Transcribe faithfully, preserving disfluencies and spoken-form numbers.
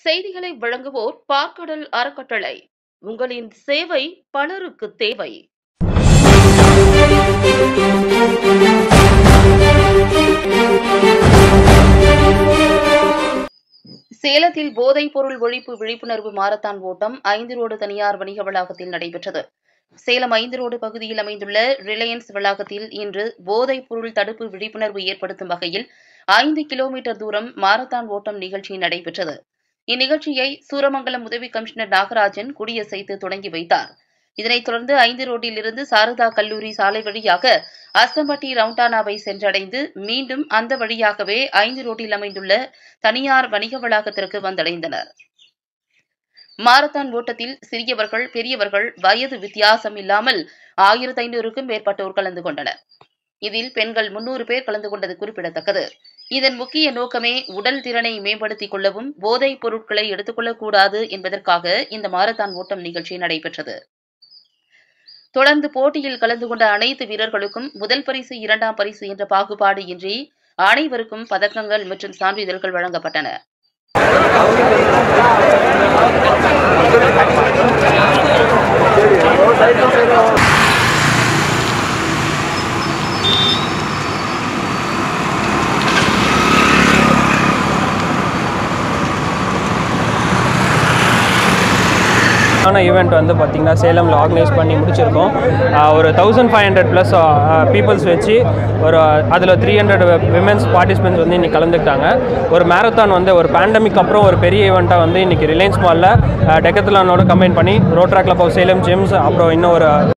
செய்திகளை வழங்குவோர் பார்க்கடல் அறக்கட்டளை. உங்களின் சேவை பலருக்கு தேவை. சேலத்தில் போதைப் பொருள் ஒழிப்பு விழிப்புணர்வு மாரத்தான் ஓட்டம் ஐந்து ரோடு தனியார் வணிக வளாகத்தில் நடைபெற்றது. சேலம் ஐந்து ரோடு பகுதியில் அமைந்துள்ள ரிலையன்ஸ் வளாகத்தில் இன்று போதைப் பொருள் தடுப்பு விழிப்புணர்வு ஏற்படுத்தும் வகையில் ஐந்து கிலோமீட்டர் தூரம் மாரத்தான் ஓட்டம் நிகழ்ச்சி நடைபெற்றது. இந்நிகழ்ச்சியை சூரமங்கலம் உதவி கமிஷனர் நாகராஜன் கொடியசைத்து தொடங்கி வைத்தார். இதனைத் தொடர்ந்து ஐந்து ரோட்டில் இருந்து சாரதா கல்லூரி சாலை வழியாக அஸ்தம்பட்டி ரவுண்டானாவை சென்றடைந்து மீண்டும் அந்த வழியாகவே ஐந்து ரோட்டில் அமைந்துள்ள தனியார் வணிக வளாகத்திற்கு வந்தடைந்தனர். மாரத்தான் ஓட்டத்தில் சிறியவர்கள் பெரியவர்கள் வயது வித்தியாசம் இல்லாமல் ஆயிரத்தி ஐநூறுக்கும் மேற்பட்டோர் கலந்து கொண்டனர். இதில் பெண்கள் முன்னூறு பேர் கலந்து கொண்டது குறிப்பிடத்தக்கது. இதன் முக்கிய நோக்கமே உடல் திறனை மேம்படுத்திக் கொள்ளவும் போதைப் பொருட்களை எடுத்துக் கொள்ளக்கூடாது என்பதற்காக இந்த மாரத்தான் ஓட்டம் நிகழ்ச்சி நடைபெற்றது. தொடர்ந்து போட்டியில் கலந்து கொண்ட அனைத்து வீரர்களுக்கும் முதல் பரிசு இரண்டாம் பரிசு என்ற பாகுபாடு இன்றி அனைவருக்கும் பதக்கங்கள் மற்றும் சான்றிதழ்கள் வழங்கப்பட்டன. ஆன ஈவெண்ட் வந்து பார்த்திங்கன்னா சேலமில் ஆர்கனைஸ் பண்ணி முடிச்சிருக்கோம். ஒரு thousand five hundred plus peoples வச்சு ஒரு அதில் த்ரீ ஹண்ட்ரட் விமென்ஸ் பார்ட்டிசிபென்ட்ஸ் வந்து இன்றைக்கி கலந்துக்கிட்டாங்க. ஒரு மேரத்தான் வந்து ஒரு பேண்டமிக் அப்புறம் ஒரு பெரிய ஈவெண்ட்டாக வந்து இன்றைக்கி ரிலையன்ஸ் மாலில் டெக்கத்லானோட கம்பைன் பண்ணி road track club of Salem gyms அப்புறம் இன்னும் ஒரு